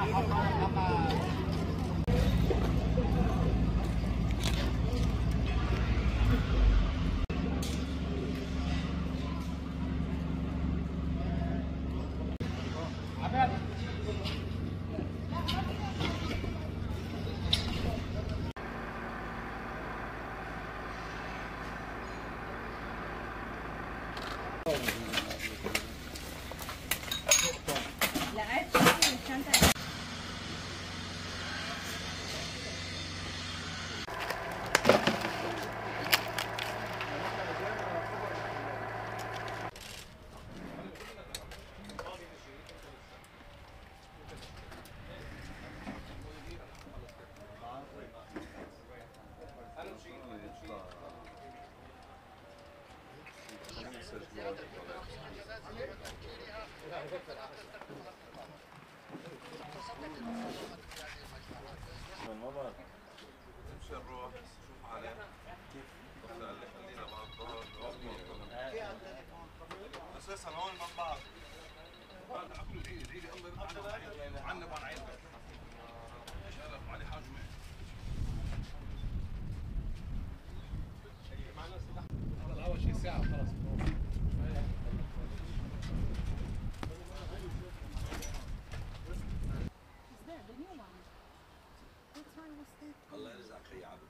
تمشي نروح شوف عليه كيف خلينا مع الظهر اساسا هون من بعض عنب عن عين شرف علي حجمه اول شيء ساعه خلاص الله يرزقك يا عبد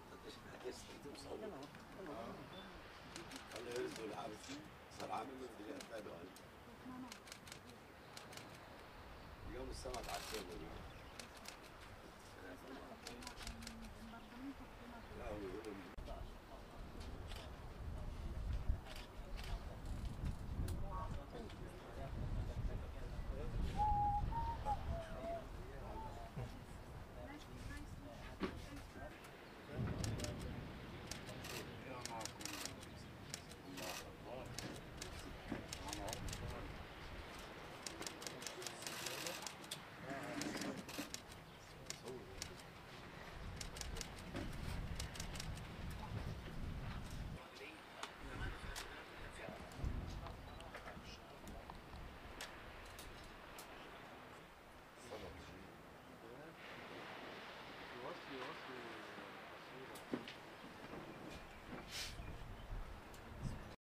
الله يرزق العبد صار عامل من الدنيا الثاني اليوم السمك على السوق لا هو يقول وصل